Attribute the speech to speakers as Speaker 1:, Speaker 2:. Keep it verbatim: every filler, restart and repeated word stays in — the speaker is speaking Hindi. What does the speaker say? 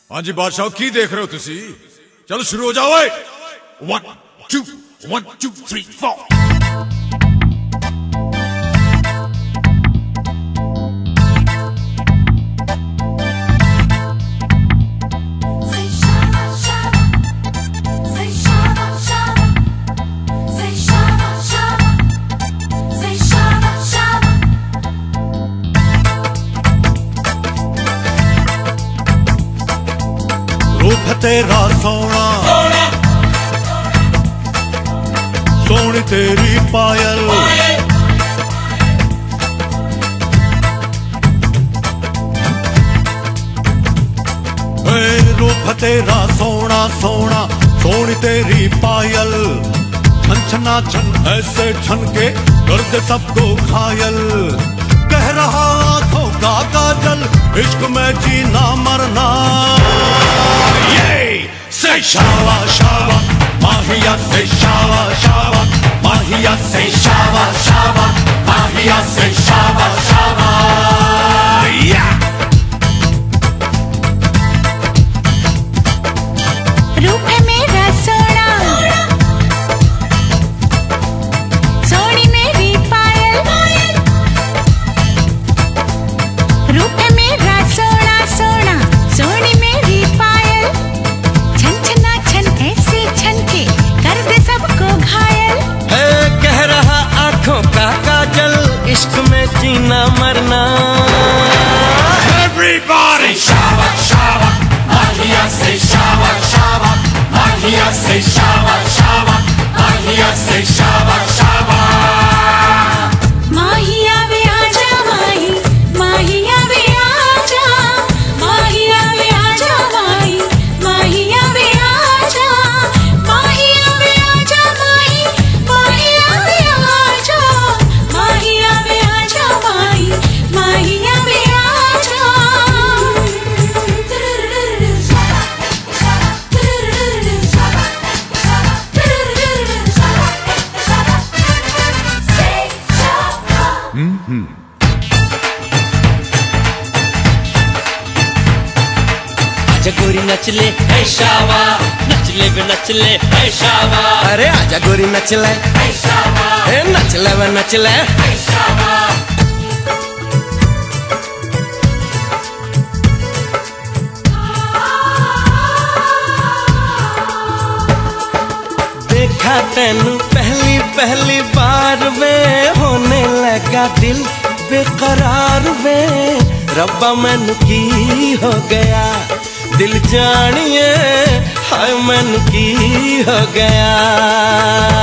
Speaker 1: हाँ जी बादशाह की देख रहे हो तुसी? चलो शुरू हो जाओ। One two one two three four.
Speaker 2: रूप तेरा सोना, सोनी तेरी पायल, हे रूप तेरा सोना सोना, सोनी तेरी पायल, छन छना छन ऐसे छन के कर दे सबको घायल। कह रहा आंखों का काजल, इश्क में जीना मरना। Say shawa shawa, Mahia say shawa shawa, Mahia say shawa shawa, Mahia say shawa shawa. Yeah.
Speaker 3: रूप है मेरा सोना, सोनी मेरी पायल। रूप है मेरा सोना सोना, सोनी मेरी पायल। छन छना छन ऐसे छन के कर दे सबको घायल।
Speaker 4: है कह रहा आंखों का काजल, इश्क में जीना मरना।
Speaker 2: Everybody shawa shawa, Mahia say shawa shawa, Mahia say shawa shawa, Mahia say shawa shawa.
Speaker 3: माहिया वे आजा माही, माहिया वे आजा, माहिया वे आजा माही, माहिया वे आजा, माहिया वे आजा माही, माहिया वे आजा, माहिया वे आजा माही, माहिया वे आजा।
Speaker 4: आजा गोरी नचले है शावा, नचले वे नचले है शावा। अरे आजा गोरी नचले है शावा, ए नचले वे नचले है शावा। देखा तेनू पहली पहली बार वे, होने लगा दिल बेकरार वे। रब्बा मैनू की हो गया, दिल जानिए हाय मैनू की हो गया।